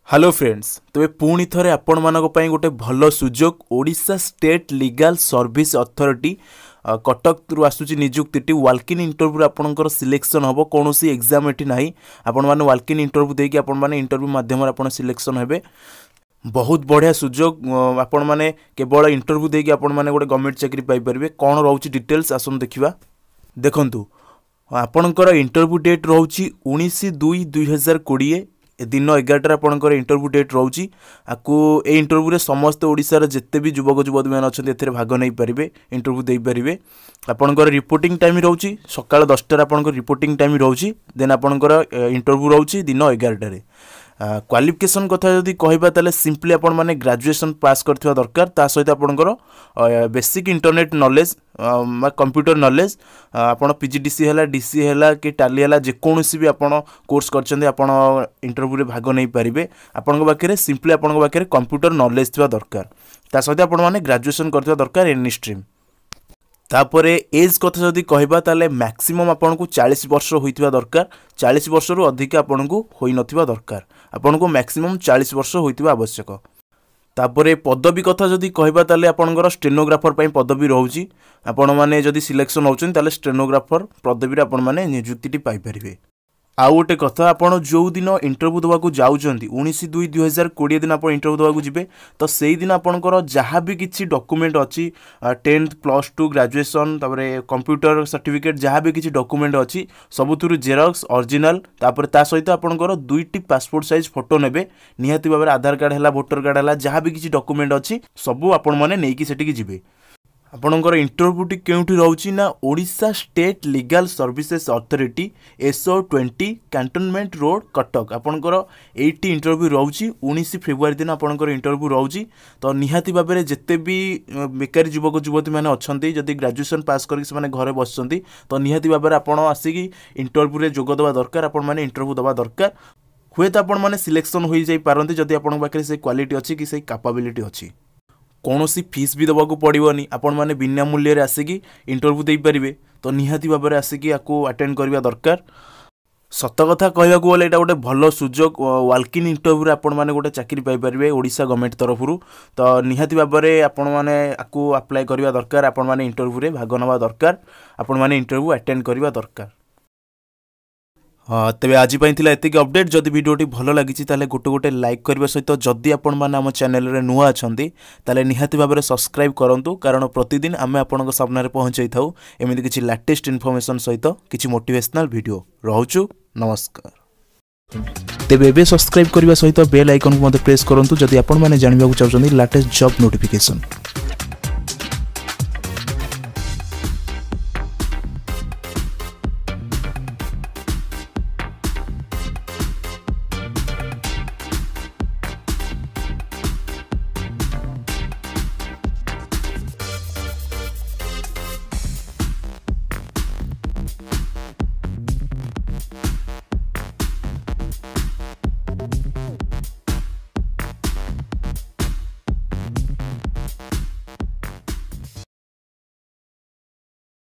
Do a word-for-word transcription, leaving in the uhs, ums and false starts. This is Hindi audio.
हेलो फ्रेंड्स तेरे पुणी थे आपण मानक पई गोटे भल सुजोग Odisha state legal service authority Cuttack रु आसुची नियुक्ति वाल्किन इंटरव्यू आपणकर सिलेक्शन हम कौन एग्जाम एटी ना आपण मैंने वाल्किन इंटरव्यू देकी आपण मैंने इंटरव्यू माध्यम आप सिलेक्शन हेबे। बहुत बढ़िया सुजोग आपण मैंने केवल इंटरव्यू देकी आपण मैंने गोटे गवर्नमेंट चाकरी पाई परिबे। कौन रोची डिटेल्स आसन देखिबा। देखंतु आपणकर इंटरव्यू डेट रोची उन्नीस दुई दुई हजार कोड़े दिन एगारटार आपंकर इंटरव्यू डेट रोची। आपको ए इंटरव्यू रे समस्त ओडिशार जिते भी युवक युवती मैंने अच्छा ए भाग नहीं पारे इंटरव्यू दे पारे। आपंकर रिपोर्टिंग टाइम रोची सकाल दसटार आपंकर रिपोर्टिंग टाइम रोची। देन आपंकर इंटरव्यू रोची दिन एगारटार। क्वालिफिकेशन कथा जदि कहबा ताले सिंपली आपण माने ग्रेजुएशन पास करथिबा दरकार। ता सहित आपणकर basic internet knowledge computer knowledge आपण पीजीडीसी हला डीसी हला कि टाली हला जे कोनोसी भी आपण कोर्स करछन्ते आपण इंटरव्यू रे भाग नै परिबे। आपण पाखे सिंपली आपण पाखे कंप्यूटर नॉलेज थिबा दरकार। ता सहित आपण माने ग्रेजुएशन करथिबा दरकार एनी स्ट्रीम। तापरे एज कथा जदि कहबा ताले मैक्सिमम आपन को चालीस वर्ष होइतिबा दरकार। चालीस वर्ष रु अधिक आपन को होई नथिबा दरकार। आपन को मैक्सिमम चालीस वर्ष होइतिबा आवश्यक। तापरे पदवी कथा जदि कहबा ताले आपनकर स्टेनोग्राफर पई पदवी रहउची। आपण माने जदि सिलेक्शन होउछन ताले स्टेनोग्राफर पदवी रे आपण माने नियुक्ति पाई परिबे। आउ गोटे कथा आपड़ जो दिन इंटरव्यू देवाक जाऊँगी उन्नीस दुई दुई हजार कोड़े दिन आप इंटरव्यू देवाक जी तो से दिन आपंकर जहाँ भी किसी डॉक्यूमेंट अच्छी टेन्थ प्लस टू ग्रेजुएशन तापरे कंप्यूटर सर्टिफिकेट जहाँ भी किसी डॉक्यूमेंट अच्छी सबुथुरु जेरॉक्स ओरिजिनल तापर ता सहित आपंकर दुईटी पासपोर्ट साइज फोटो नेबे निहाती भाव आधार कार्ड है वोटर कार्ड है जहाँ भी किसी डॉक्यूमेंट अच्छी सबू आपण मैंने नहीं सेठी जी। आपणकर इंटरव्यूटी केउठी रहउची ना Odisha state legal services authority SO twenty cantonment road Cuttack. आपणकर एटी इंटरव्यू रहउची उन्नीस फेब्रुआरी दिन आपणकर इंटरव्यू रहउची। तो निहाती भाव में जिते भी बेकारी युवक युवती मैंने अच्छी जदि ग्रेजुएशन पास करके से घरे बसचंती तो निहाती भाव में आपड़ आसिकी इंटरव्यू रे जोग देवा दरकार। आपण माने इंटरव्यू देवा दरकार। हुए तो आपण माने सिलेक्शन हो जाई पारंती जदि आपण पाखे से क्वालिटी अच्छी कि से कैपेबिलिटी अच्छी। कौन सी फीस भी देवाक पड़ोनी आपण मैंने बिना मूल्य आसिकी इंटरव्यू दे पारे। तो निहाती भाव में आसिकी आपको अटेंड करवा दरकार। सत कथा कहवाक गले गोटे भल सुजोग वाल्किन इंटरव्यू आपण मैंने गोटे चाकरी पाइपर ओडिशा गवर्नमेंट तरफ। तो निहाती भाव में आपण मैंने आपको अप्लाई करवा दरकार। आपण मैंने इंटरव्यू रे भाग नवा दरकार। आपण मैंने इंटरव्यू अटेंड करवा दरकार। हाँ तेज आज एतिक अपडेट जदि वीडियोटी भल लगी गोटे गोटे लाइक करने सहित जदि आपण मैंने आम चैनल रे नुआ अच्छी ताले निहाती भाव में सब्सक्राइब करूँ। कारण प्रतिदिन आम आपण सामने पहुँचाई था एमती किसी लेटेस्ट इनफॉरमेशन सहित किसी मोटिवेशनल वीडियो रोचु। नमस्कार। तेबे एबे सब्सक्राइब करने सहित बेल आइकन को प्रेस करूँ जदि आपण मैंने जानवा चाहते लेटेस्ट जॉब नोटिफिकेशन।